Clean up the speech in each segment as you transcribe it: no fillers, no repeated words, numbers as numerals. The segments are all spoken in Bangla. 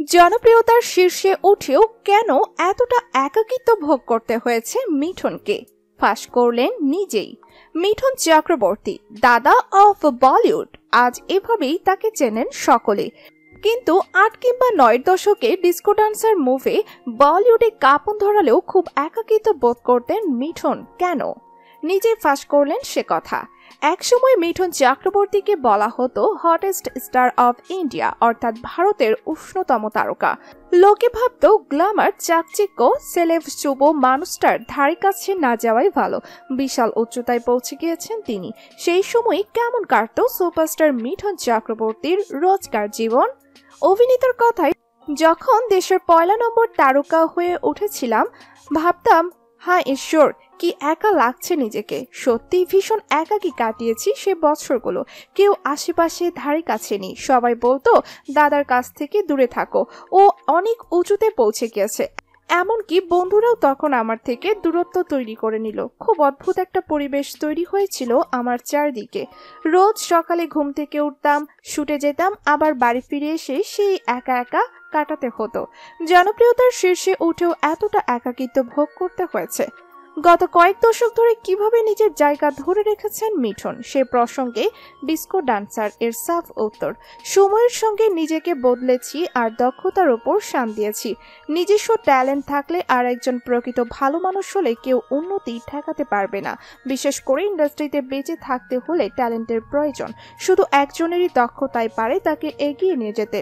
জনপ্রিয়তার শীর্ষে উঠেও কেন এতটা একাকিত্ব ভোগ করতে হয়েছে মিঠুনকে ফাঁস করলেন নিজেই। মিঠুন চক্রবর্তী, দাদা অফ বলিউড, আজ এভাবেই তাকে চেনেন সকলে। কিন্তু ৮ কিংবা ৯ দশকে ডিস্কো ডান্সার মুভে বলিউডে কাঁপন ধরালেও খুব একাকিত্ব বোধ করতেন মিঠুন। কেন? নিজেই ফাঁস করলেন সে কথা। একসময় মিঠুন চক্রবর্তীকে বলা হতো হটেস্ট স্টার অফ ইন্ডিয়া, অর্থাৎ ভারতের উষ্ণতম তারকা। লোকে ভাবত গ্ল্যামার, চাকচিক্য, সেলেব যুব মানুষটার ধারে কাছে না যাওয়াই ভালো। বিশাল উচ্চতায় পৌঁছে গিয়েছেন তিনি। সেই সময় কেমন কাটতো সুপারস্টার মিঠুন চক্রবর্তীর রোজকার জীবন? অভিনেতার কথায়, যখন দেশের পয়লা নম্বর তারকা হয়ে উঠেছিলাম ভাবতাম, হ্যাঁ ঈশ্বর, কি একা লাগছে নিজেকে। সত্যি ভীষণ একাকী কাটিয়েছি সে বছরগুলো। কেউ আশেপাশে ধারে কাছে নেই। সবাই বলতো দাদার কাছ থেকে দূরে থাকো, ও অনেক উঁচুতে পৌঁছে গিয়েছে। এমনকি বন্ধুরাও তখন আমার থেকে দূরত্ব তৈরি করে নিল। খুব অদ্ভুত একটা পরিবেশ তৈরি হয়েছিল আমার চারদিকে। রোজ সকালে ঘুম থেকে উঠতাম, শুটে যেতাম, আবার বাড়ি ফিরে এসে সেই একা একা কাটাতে হতো। জনপ্রিয়তার শীর্ষে উঠেও এতটা একাকিত্ব ভোগ করতে হয়েছে। গত কয়েক দশক ধরে কিভাবে নিজের জায়গা ধরে রেখেছেন মিঠুন, সে প্রসঙ্গে ডিস্কো ডান্সার এর সাফ উত্তর, সময়ের সঙ্গে নিজেকে বদলেছি আর দক্ষতার উপর শান দিয়েছি। নিজস্ব ট্যালেন্ট থাকলে আর একজন প্রকৃত ভালো মানুষ হলে কেউ উন্নতি ঠেকাতে পারবে না। বিশেষ করে ইন্ডাস্ট্রিতে বেঁচে থাকতে হলে ট্যালেন্টের প্রয়োজন। শুধু একজনেরই দক্ষতাই পারে তাকে এগিয়ে নিয়ে যেতে।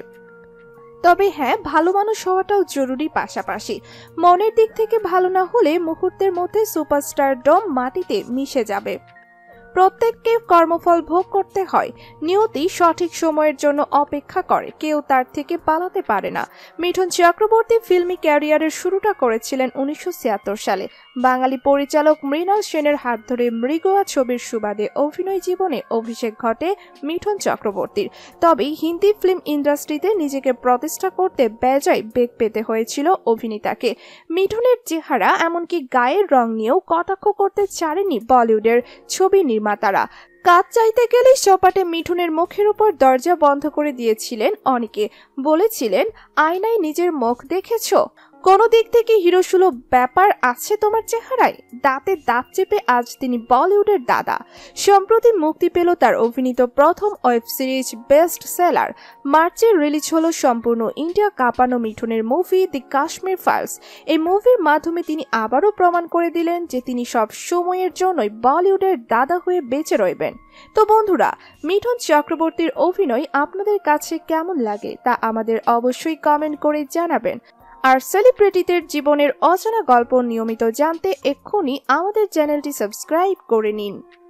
তবে হ্যাঁ, ভালো মানুষ হওয়াটাও জরুরি। পাশাপাশি মনের দিক থেকে ভালো না হলে মুহূর্তের মধ্যে সুপারস্টারডম মাটিতে মিশে যাবে। প্রত্যেককে কর্মফল ভোগ করতে হয়। নিয়তি সঠিক সময়ের জন্য অপেক্ষা করে, কেউ তার থেকে পালাতে পারে না। মিঠুন চক্রবর্তী ফিল্মি ক্যারিয়ারের শুরুটা করেছিলেন 1976 সালে। বাঙালি পরিচালক মৃণাল সেনের হাত ধরে মৃগয়া ছবির সুবাদে অভিনয় জীবনে অভিষেক ঘটে মিঠুন চক্রবর্তীর। তবে হিন্দি ফিল্ম ইন্ডাস্ট্রিতে নিজেকে প্রতিষ্ঠা করতে বেজায় বেগ পেতে হয়েছিল অভিনেতাকে। মিঠুনের চেহারা, এমনকি গায়ের রং নিয়েও কটাক্ষ করতে ছাড়েনি বলিউডের ছবি নির্মাতারা। কাজ চাইতে গেলেই সপাটে মিঠুনের মুখের উপর দরজা বন্ধ করে দিয়েছিলেন অনেকে। বলেছিলেন, আয়নায় নিজের মুখ দেখেছো? কোনো দিক থেকে হিরোসুলভ ব্যাপার আছে তোমার চেহারায়? দাঁতে দাঁত চেপে আজ তিনি বলিউডের দাদা। সম্প্রতি মুক্তি পেল তার অভিনীত প্রথম ওয়েব সিরিজ বেস্ট সেলার। মার্চে রিলিজ হলো সম্পূর্ণ ইন্ডিয়া কাঁপানো মিঠুনের মুভি দি কাশ্মীর ফাইলস। এই মুভির মাধ্যমে তিনি আবারও প্রমাণ করে দিলেন যে তিনি সব সময়ের জন্যই বলিউডের দাদা হয়ে বেঁচে রইবেন। তো বন্ধুরা, মিঠুন চক্রবর্তীর অভিনয় আপনাদের কাছে কেমন লাগে তা আমাদের অবশ্যই কমেন্ট করে জানাবেন। আর সেলিব্রিটিদের জীবনের অজানা গল্প নিয়মিত জানতে এক্ষুনি আমাদের চ্যানেলটি সাবস্ক্রাইব করে নিন।